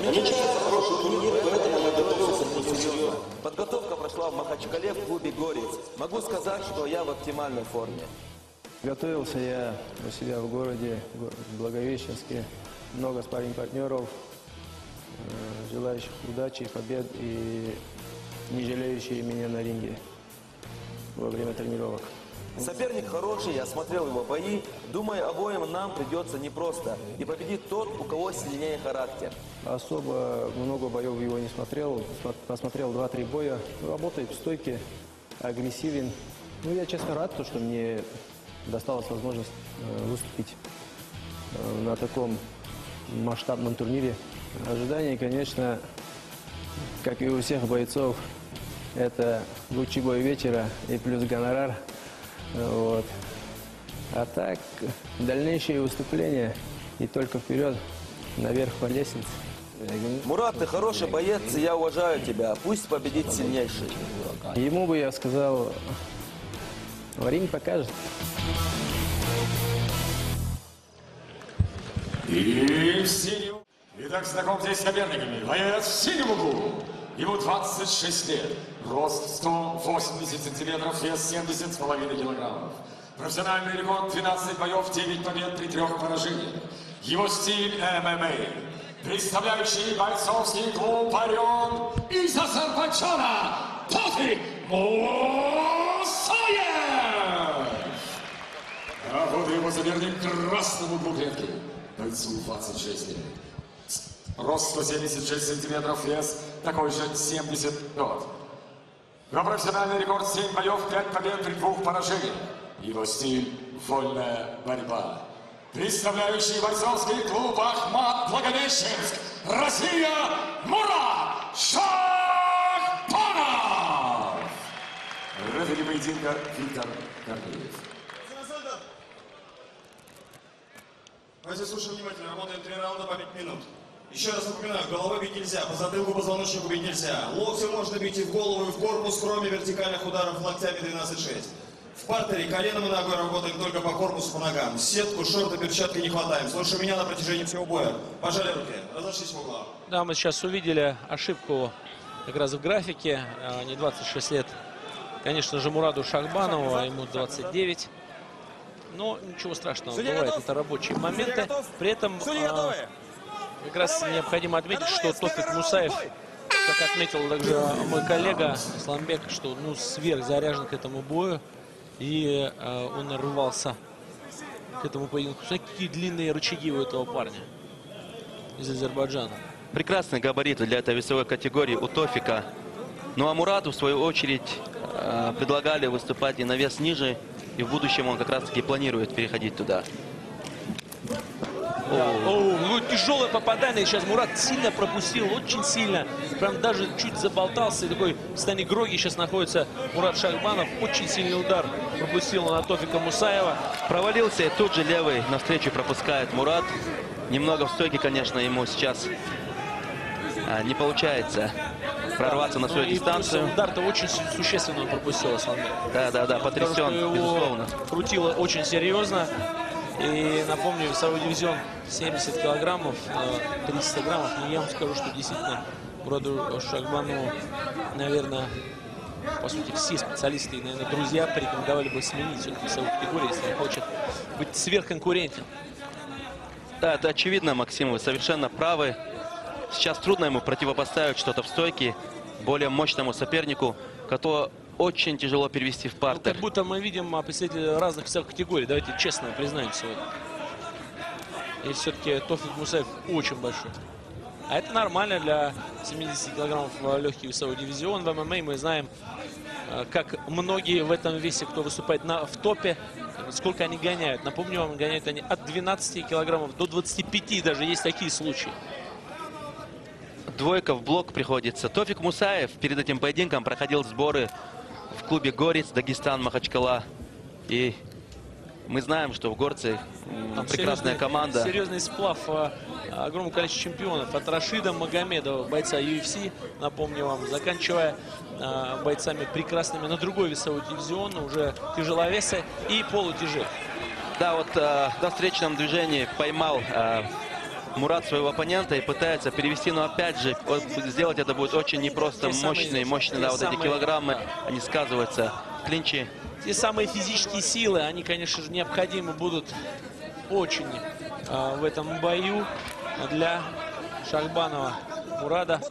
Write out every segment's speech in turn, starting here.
Намечается хороший турнир, поэтому я готовился к нему серьезно. Подготовка прошла в Махачкале в клубе «Горец». Могу сказать, что я в оптимальной форме. Готовился я у себя в городе, в Благовещенске. Много спарринг-партнеров, желающих удачи, побед и не жалеющие меня на ринге во время тренировок. Соперник хороший, я смотрел его бои. Думаю, обоим нам придется непросто. И победит тот, у кого сильнее характер. Особо много боев его не смотрел. Посмотрел 2-3 боя. Работает в стойке, агрессивен. Ну, я честно рад, что мне досталась возможность выступить на таком масштабном турнире. Ожидания, конечно, как и у всех бойцов, это лучший бой вечера и плюс гонорар. Вот. А так, дальнейшие выступления и только вперед, наверх по лестнице. Мурат, ты хороший боец, и я уважаю тебя. Пусть победит сильнейший. Ему бы я сказал, ринг покажет. И в синем. Итак, знакомьтесь с соперниками. Боец в синем углу. Ему 26 лет. Рост 180 сантиметров, вес 70,5 килограммов. Профессиональный рекорд 12 боев, 9 побед при 3 поражениях. Его стиль ММА. Представляющий бойцовский клуб «Орион» из Азербайджана Тофик Мусаев. А вот его соперник в красном углу клетки. Бойцу 26 лет. Рост 176 сантиметров, вес такой же 70 год. Его профессиональный рекорд 7 боев, 5 побед при 2 поражениях. Его стиль – вольная борьба. Представляющий бойцовский клуб «Ахмат» Благовещенск, Россия, Мурат Шахбанов. Рефери поединка Виктор Корнеев. Давайте слушаем внимательно, работаем 3 раунда по 5 минут. Еще раз напоминаю, головой бить нельзя, по затылку, позвоночнику бить нельзя. Локтем можно бить и в голову, и в корпус, кроме вертикальных ударов локтями 12-6. В партере коленом и ногой работаем только по корпусу, по ногам. Сетку, шорты, перчатки не хватаем. Слушай меня на протяжении всего боя. Пожали руки, разошлись в углах. Да, мы сейчас увидели ошибку как раз в графике. Не 26 лет, конечно же, Мураду Шахбанову, а ему 29. Но ничего страшного, бывает, это рабочие моменты. При этом как раз необходимо отметить, что Тофик Мусаев, как отметил также мой коллега Исламбек, что сверхзаряжен к этому бою. И он рвался к этому поединку. Какие длинные рычаги у этого парня из Азербайджана. Прекрасные габариты для этой весовой категории у Тофика. Ну а Мураду, в свою очередь, предлагали выступать и на вес ниже. И в будущем он как раз-таки планирует переходить туда. Тяжелое попадание. Сейчас Мурат сильно пропустил, очень сильно. Прям даже чуть заболтался. И такой в состоянии гроги сейчас находится Мурат Шахбанов. Очень сильный удар пропустил на Тофика Мусаева. Провалился, и тут же левый навстречу пропускает Мурат. Немного в стойке, конечно, ему сейчас не получается прорваться на свою дистанцию. Удар-то очень существенно он пропустил. Да, потрясен, безусловно. Крутило очень серьезно. И напомню, весовой дивизион 70 килограммов, 300 граммов. И я вам скажу, что действительно Мураду Шахбанову, наверное, по сути, все специалисты и, наверное, друзья порекомендовали бы сменить все-таки весовую категорию, если он хочет быть сверхконкурентен. Да, это очевидно, Максим, вы совершенно правы. Сейчас трудно ему противопоставить что-то в стойке более мощному сопернику, которого очень тяжело перевести в партер. Как будто мы видим представителей разных весовых категорий. Давайте честно признаемся. И все-таки Тофик Мусаев очень большой. А это нормально для 70 килограммов легкий весовой дивизион. В ММА мы знаем, как многие в этом весе, кто выступает в топе, сколько они гоняют. Напомню вам, гоняют они от 12 килограммов до 25, даже есть такие случаи. Двойка в блок приходится. Тофик Мусаев перед этим поединком проходил сборы в клубе «Горец», Дагестан, Махачкала. И мы знаем, что в Горце прекрасная команда. Серьезный сплав огромного количества чемпионов. От Рашида Магомедова, бойца UFC, напомню вам, заканчивая бойцами прекрасными на другой весовой дивизион, уже тяжеловесы и полутяжелые. Да, вот на встречном движении поймал Мурад своего оппонента и пытается перевести, но опять же, сделать это будет очень непросто. Мощные, да, вот эти килограммы, они сказываются в клинче. Те самые физические силы, они, конечно же, необходимы будут очень в этом бою для Шахбанова Мурада.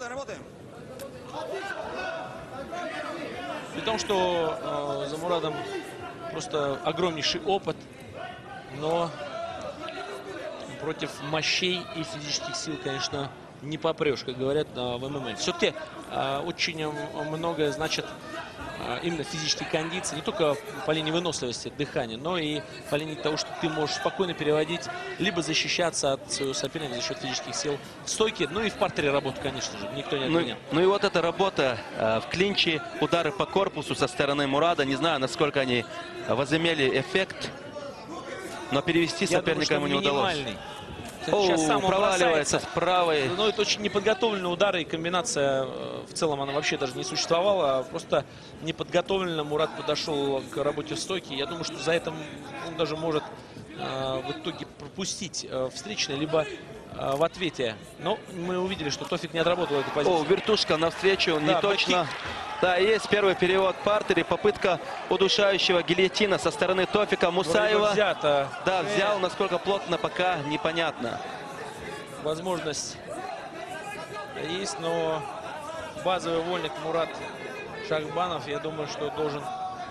При том, что за Мурадом просто огромнейший опыт, но против мощей и физических сил, конечно, не попрешь, как говорят в ММА. Все-таки очень многое значит именно физические кондиции, не только по линии выносливости, дыхания, но и по линии того, что ты можешь спокойно переводить, либо защищаться от своего соперника за счет физических сил в стойке, ну и в партере работу, конечно же, никто не отменял. Ну и вот эта работа в клинче, удары по корпусу со стороны Мурада, не знаю, насколько они возымели эффект, но перевести соперника ему не удалось. Проваливается с правой. Но это очень неподготовленные удары, и комбинация в целом она вообще даже не существовала. Просто неподготовленно Мурад подошел к работе в стойке. Я думаю, что за это он даже может в итоге пропустить встречный, либо в ответе. Но мы увидели, что Тофик не отработал эту позицию. Вертушка навстречу, да, не точно. Да, есть первый перевод в партере, попытка удушающего гильотина со стороны Тофика Мусаева. Да, взял, насколько плотно, пока непонятно. Возможность есть, но базовый вольник Мурад Шахбанов, я думаю, что должен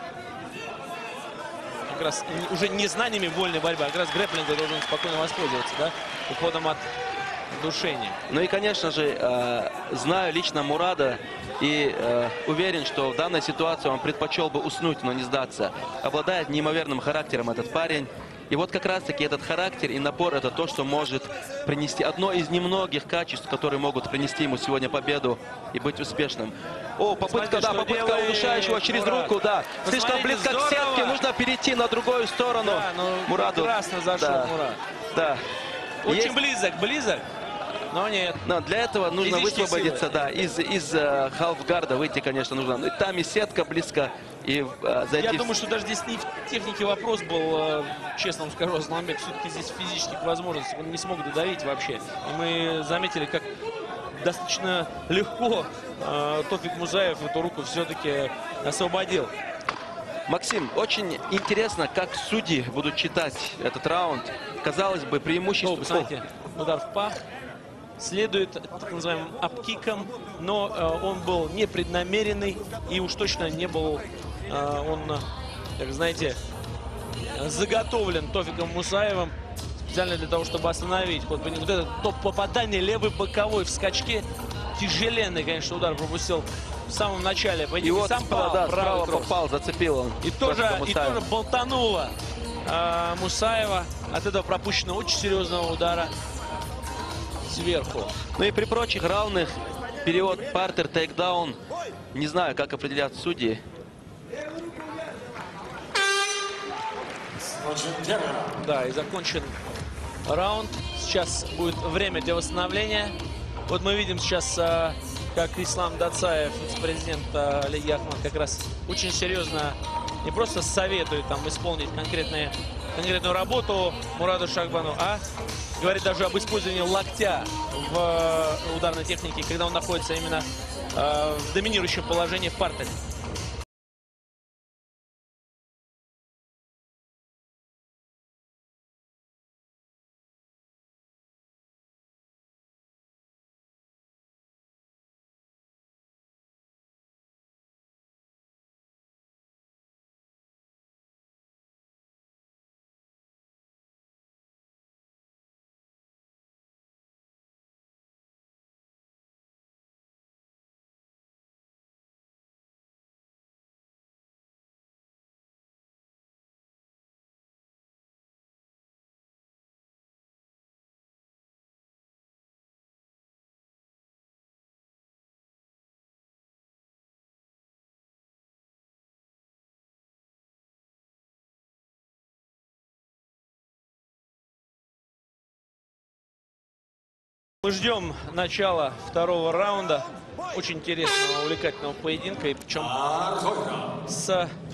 как раз уже не знаниями вольной борьбы, а как раз грэпплинга должен спокойно воспользоваться, да, уходом от душения. Ну и, конечно же, знаю лично Мурада и уверен, что в данной ситуации он предпочел бы уснуть, но не сдаться. Обладает неимоверным характером этот парень. И вот как раз-таки этот характер и напор — это то, что может принести одно из немногих качеств, которые могут принести ему сегодня победу и быть успешным. Попытка, да, попытка удушающего через руку, да. Слишком близко к сетке, нужно перейти на другую сторону. Да, Мураду. Прекрасно зашел Мурад. Да. Очень близок, но нет. Но для этого нужно высвободиться, силы. Да, из халфгарда выйти, конечно, нужно. Ну, и там и сетка близко, и зайти. Я думаю, что даже здесь не в технике вопрос был, честно вам скажу, Асламбек, все-таки здесь физических возможностей он не смог додавить вообще. И мы заметили, как достаточно легко Тофик Мусаев эту руку все-таки освободил. Максим, очень интересно, как судьи будут читать этот раунд. Казалось бы, преимущество... Посмотрите, удар в пах. Следует так называемым апкиком, но он был непреднамеренный и уж точно не был он, как знаете, заготовлен Тофиком Мусаевым специально для того, чтобы остановить. Вот это топ-попадание, левый боковой в скачке. Тяжеленный, конечно, удар пропустил в самом начале. И вот сам справа попал, зацепил он. И тоже болтануло Мусаева от этого пропущенного очень серьезного удара сверху. Ну и при прочих равных перевод партер, тейкдаун. Не знаю, как определят судьи. Да, и закончен раунд. Сейчас будет время для восстановления. Вот мы видим сейчас, как Ислам Дацаев, вице-президент Лиги Ахмад, как раз очень серьезно не просто советует там исполнить конкретную работу Мураду Шахбану, а говорит даже об использовании локтя в ударной технике, когда он находится именно в доминирующем положении в партере. Мы ждем начала второго раунда. Очень интересного, увлекательного поединка. И причем с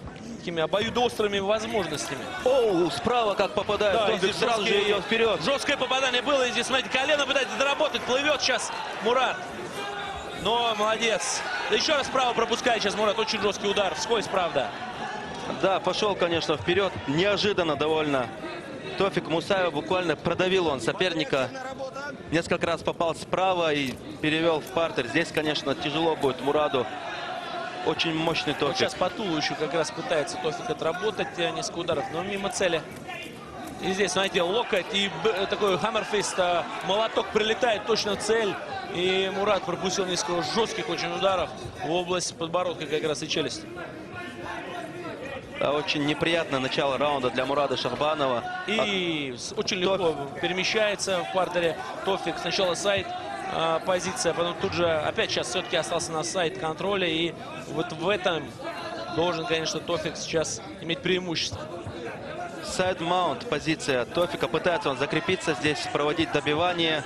такими обоюдоострыми возможностями. Оу, справа как попадает. Да, и Тофик здесь сразу же ее вперед. Жесткое попадание было. И здесь, смотрите, колено пытается доработать. Плывет сейчас Мурат. Но молодец. Да еще раз справа пропускает сейчас Мурат. Очень жесткий удар. Вскользь, правда. Да, пошел, конечно, вперед. Неожиданно довольно. Тофик Мусаев буквально продавил он соперника. Несколько раз попал справа и перевел в партер. Здесь, конечно, тяжело будет Мураду. Очень мощный Тофик. Вот сейчас по тулу еще как раз пытается Тофик отработать несколько ударов, но мимо цели. И здесь, знаете, локоть и такой хаммерфист, молоток прилетает точно в цель. И Мурат пропустил несколько жестких очень ударов в область подбородка как раз и челюсти. Да, очень неприятное начало раунда для Мурада Шахбанова. И очень легко перемещается в партере Тофик. Сначала сайд позиция, потом тут же опять сейчас все-таки остался на сайд контроля. И вот в этом должен, конечно, Тофик сейчас иметь преимущество. Сайд-маунт позиция Тофика. Пытается он закрепиться здесь, проводить добивание.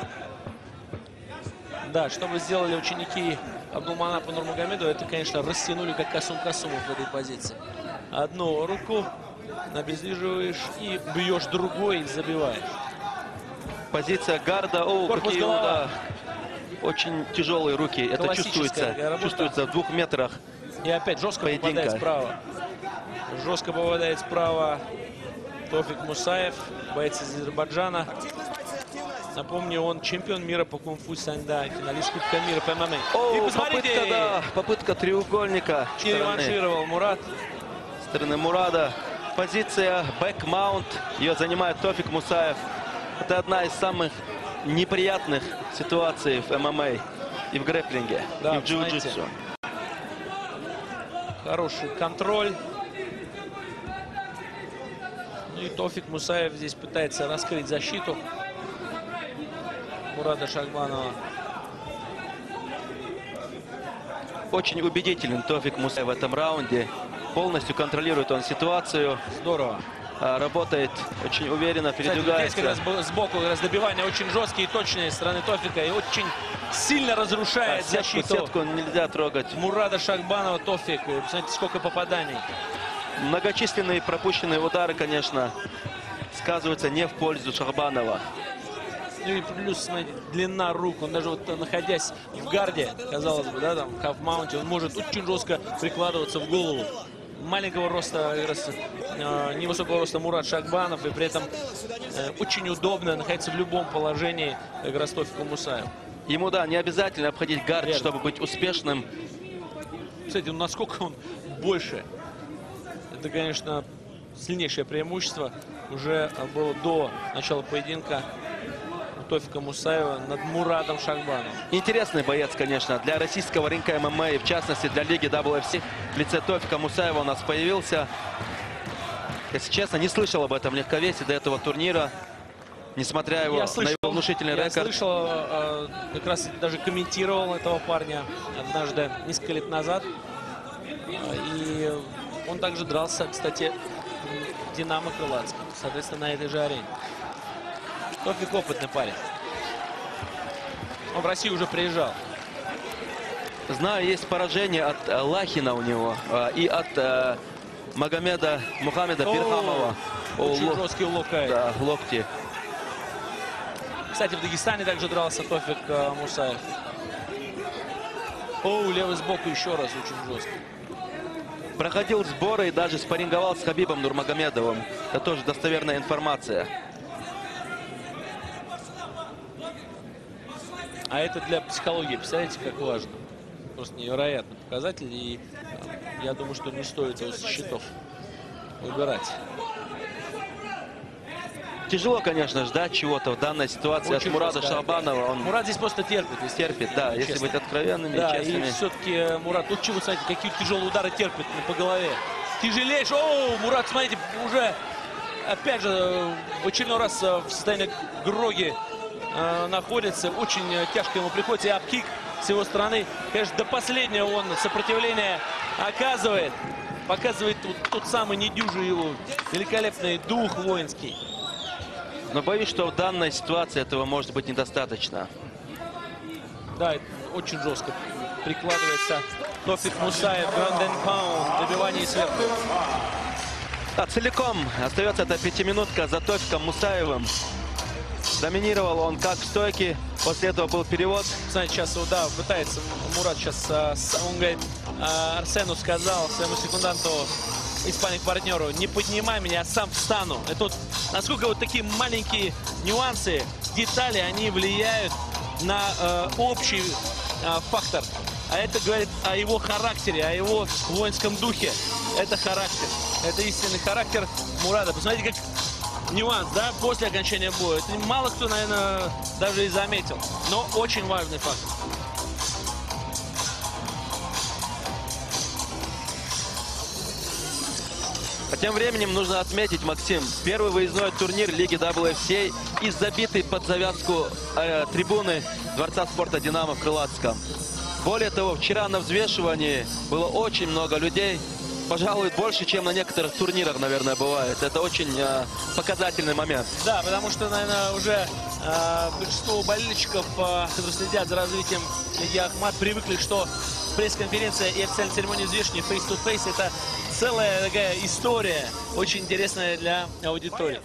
Да, что бы сделали ученики Абдулманапа Нурмагомедова, это, конечно, растянули как Касум Касумов в этой позиции. Одну руку обездвиживаешь и бьешь другой и забиваешь. Позиция гарда. О, Корпус, какие голова. очень тяжелые руки. Это чувствуется. работа. Чувствуется в 2 метрах. И опять жестко поединка. попадает справа. Жестко попадает справа Тофик Мусаев, боец из Азербайджана. Напомню, он чемпион мира по кунг-фу Санда, финалист Кубка мира по ММА. О, И посмотрите, попытка, да, попытка треугольника. и реваншировал Мурат. Стороны Мурада. Позиция бэк-маунт. Ее занимает Тофик Мусаев. Это одна из самых неприятных ситуаций в ММА и в грэпплинге, Да, и в джиу-джитсу. знаете. Хороший контроль. Ну и Тофик Мусаев здесь пытается раскрыть защиту Мурада Шахбанова. Очень убедителен Тофик Мусаев в этом раунде. Полностью контролирует он ситуацию. Здорово. Работает очень уверенно, Кстати, здесь передвигается. как раз сбоку как раз добивания очень жесткие и точные со стороны Тофика. И очень сильно разрушает защиту Сетку нельзя трогать. Мурада Шахбанова. Тофик. Посмотрите, сколько попаданий. Многочисленные пропущенные удары, конечно, сказываются не в пользу Шахбанова. Ну и плюс, смотрите, длина рук. Он даже вот находясь в гарде, казалось бы, да, там, в хаф-маунте, он может очень жестко прикладываться в голову. Маленького роста, невысокого роста Мурад Шахбанов, и при этом очень удобно находиться в любом положении как раз Тофику Мусаеву. Ему, да, не обязательно обходить гард, Верно. чтобы быть успешным. Кстати, ну насколько он больше. Это, конечно, сильнейшее преимущество. Уже было до начала поединка у Тофика Мусаева над Мурадом Шахбановым. Интересный боец, конечно, для российского рынка ММА и, в частности, для лиги WFC. В лице Тофика Мусаева у нас появился. Если честно, не слышал об этом легковесе до этого турнира. Несмотря на его внушительный я рекорд. слышал, как раз даже комментировал этого парня однажды, несколько лет назад. И он также дрался, кстати, в Динамо Крылатск, соответственно, на этой же арене. Тофик опытный парень. Он в Россию уже приезжал. Знаю, есть поражение от Лахина у него и от Мухаммеда Бирхамова. Очень жесткий локоть. Да, локти. Кстати, в Дагестане также дрался Тофик Мусаев. Оу, левый сбоку еще раз очень жестко. Проходил сборы и даже спарринговал с Хабибом Нурмагомедовым. Это тоже достоверная информация. А это для психологии, представляете, как важно. Просто невероятный показатель. И я думаю, что не стоит его со счетов выбирать. Тяжело, конечно, ждать чего-то в данной ситуации Очень от Мурада жестко. Шахбанова. Он Мурат здесь просто терпит. Если терпит, да, честно. если быть откровенными, Да, честными. и все-таки Мурат, вот чего, смотрите, какие тяжелые удары терпит по голове. Тяжелейший. Оу, Мурат, смотрите, уже, опять же, в очередной раз в состоянии гроги находится. Очень тяжко ему приходится. И апкик с его стороны. Конечно, до последнего он сопротивление оказывает. Показывает тот самый недюжий его великолепный дух воинский. Но боюсь, что в данной ситуации этого может быть недостаточно. Да, очень жестко прикладывается Тофик Мусаев, ground and pound, добивание сверху. Да, целиком остается эта пятиминутка за Тофиком Мусаевым. Доминировал он как в стойке, после этого был перевод. Знаете, сейчас, да, пытается Мурат сейчас, он говорит, Арсену сказал своему секунданту, испаник-партнеру, не поднимай меня, я сам встану. И тут, насколько вот такие маленькие нюансы, детали, они влияют на общий фактор. А это говорит о его характере, о его воинском духе. Это характер. Это истинный характер Мурада. Посмотрите, как нюанс, да, после окончания боя. Это мало кто, наверное, даже и заметил. Но очень важный факт. А тем временем нужно отметить, Максим, первый выездной турнир Лиги WFCA и забитый под завязку трибуны Дворца спорта «Динамо» в Крылатском. Более того, вчера на взвешивании было очень много людей. Пожалуй, больше, чем на некоторых турнирах, наверное, бывает. Это очень показательный момент. Да, потому что, наверное, уже большинство болельщиков, которые следят за развитием Лиги Ахмат, привыкли, что пресс-конференция и официальная церемония взвешивания face-to-face — это целая такая история, очень интересная для аудитории.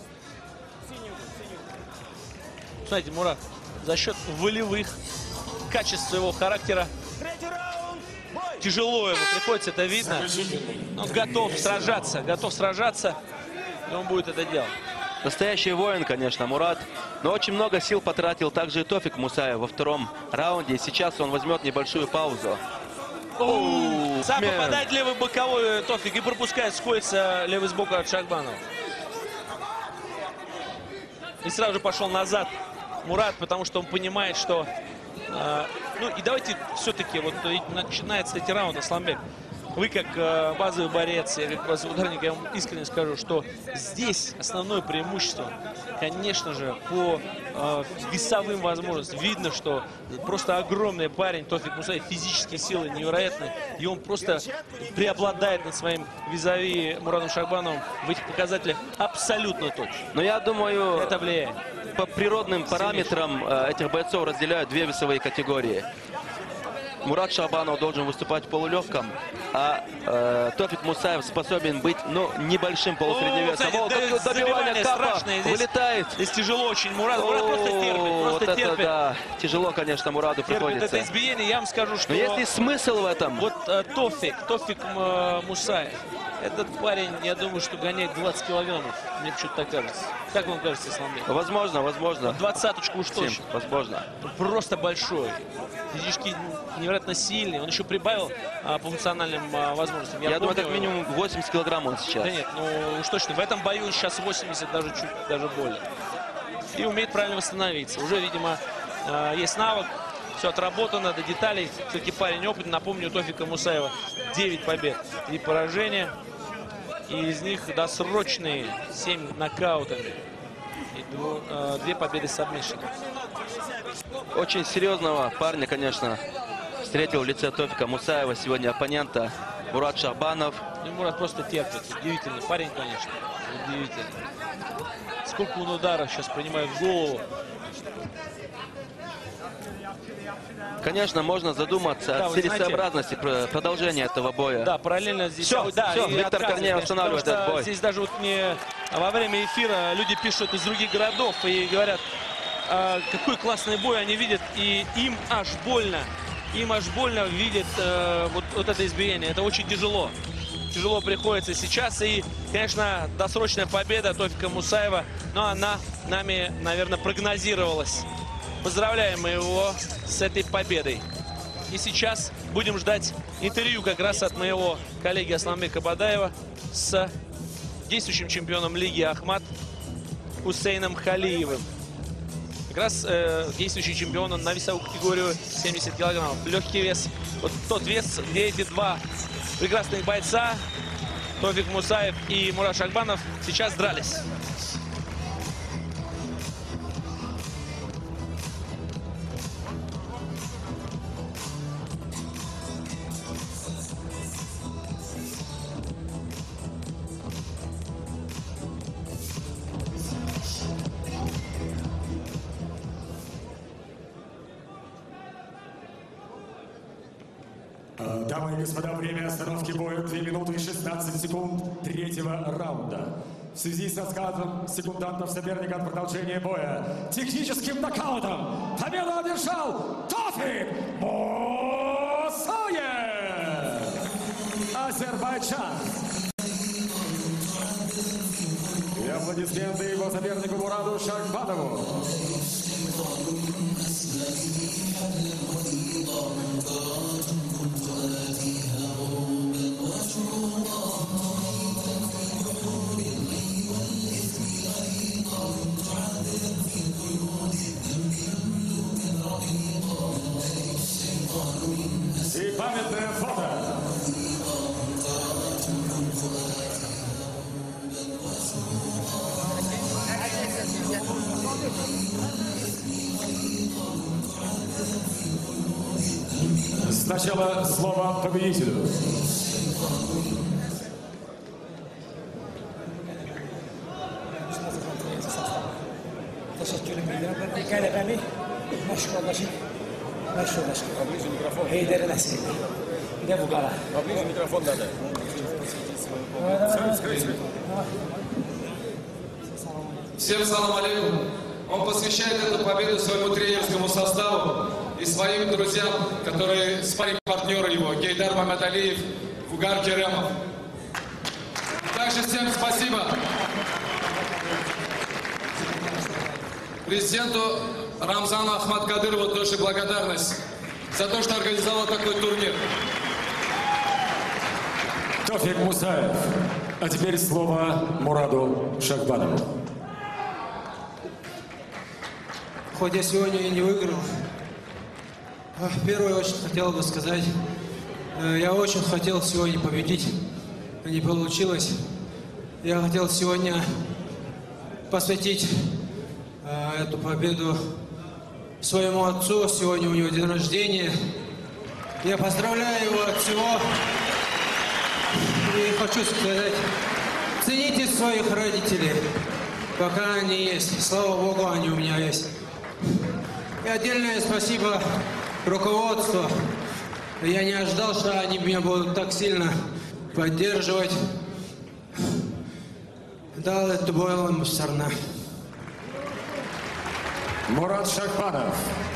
Смотрите, Мурат за счет волевых качеств своего характера тяжело ему приходится, это видно. Он готов сражаться, и он будет это делать. Настоящий воин, конечно, Мурат. Но очень много сил потратил также и Тофик Мусаев во втором раунде. И сейчас он возьмет небольшую паузу. Сам попадает левый боковой Тофик и пропускает, сходится левый сбоку от Шахбанова. И сразу же пошел назад Мурат, потому что он понимает, что... ну и давайте все-таки, вот начинается эти раунды, Асламбек. Вы как базовый борец, я как базовый ударник, я вам искренне скажу, что здесь основное преимущество, конечно же, по весовым возможностям. Видно, что просто огромный парень, Тофик Мусаев, физические силы невероятные, и он просто преобладает над своим визави Мурадом Шахбановым в этих показателях абсолютно точно. Но я думаю, это влияет. По природным параметрам этих бойцов разделяют две весовые категории. Мурад Шахбанов должен выступать в полулегком, а Тофик Мусаев способен быть, ну, небольшим полусредневесом. Добивание Капа вылетает. Здесь тяжело очень. Мурад просто терпит. Да, тяжело, конечно, Мураду приходится. Это избиение, я вам скажу, что... Но есть ли смысл в этом? Вот Тофик Мусаев. Этот парень, я думаю, что гоняет 20 килограммов. Мне почему-то так кажется. Как вам кажется, Асламбек? Возможно. 20-очку уж точно. Возможно. Просто большой. Физически невероятно сильный. Он еще прибавил по функциональным возможностям. Я думаю, как минимум 80 килограмм он сейчас. Да нет, ну уж точно. В этом бою сейчас 80, даже более. И умеет правильно восстановиться. Уже, видимо, есть навык. Все отработано до деталей. Все-таки парень опытный. Напомню, у Тофика Мусаева 9 побед и поражения. И из них досрочные 7 нокаутами. И 2 победы с сабмишеном. Очень серьезного парня, конечно, встретил в лице Тофика Мусаева сегодня оппонента Мурад Шахбанов. И Мурад просто терпит. Удивительный парень, конечно. Удивительный. Сколько он ударов сейчас принимает в голову. Конечно, можно задуматься о целесообразности продолжения этого боя. Да, параллельно здесь... Все, Виктор Корнеев останавливает этот бой. Здесь даже вот мне во время эфира люди пишут из других городов и говорят, какой классный бой они видят, и им аж больно. Им аж больно видеть вот это избиение. Это очень тяжело. Тяжело приходится сейчас. И, конечно, досрочная победа Тофика Мусаева, но она нами, наверное, прогнозировалась. Поздравляем мы его с этой победой. И сейчас будем ждать интервью как раз от моего коллеги Асламбека Бадаева с действующим чемпионом Лиги Ахмат Хусейном Халиевым. Как раз действующий чемпион на весовую категорию 70 килограммов. Легкий вес. Вот тот вес, где эти два прекрасных бойца, Тофик Мусаев и Мурад Шахбанов, сейчас дрались. Дамы и господа, время остановки боя 2 минуты и 16 секунд третьего раунда. В связи с раскатом секундантов соперника от продолжения боя техническим нокаутом победу одержал Тофик Мусаев, Азербайджан. И аплодисменты его сопернику Мураду Шахбанову. И памятное фото. Сначала слово победителю. Teşekkür ederim. Kalemi meşgul Heyder'in eseri. Bir de bu kadar. Поближе микрофон надо. Всем салам алейкум. Он посвящает эту победу своему тренерскому составу и своим друзьям, которые спарринг-партнеры его, Гейдар Мамадалиев, Вугар Керемов. Также всем спасибо президенту Рамзану Ахмадкадырову тоже благодарность за то, что организовал такой турнир. Тофик Мусаев. А теперь слово Мураду Шахбанову. Хоть я сегодня и не выиграл, в первую очередь хотел бы сказать, я очень хотел сегодня победить, но не получилось. Я хотел сегодня посвятить эту победу своему отцу. Сегодня у него день рождения. Я поздравляю его от всего. И хочу сказать, цените своих родителей, пока они есть. Слава Богу, они у меня есть. И отдельное спасибо руководству. Я не ожидал, что они меня будут так сильно поддерживать. Дал это бойлом сторона. Мурад Шахбанов.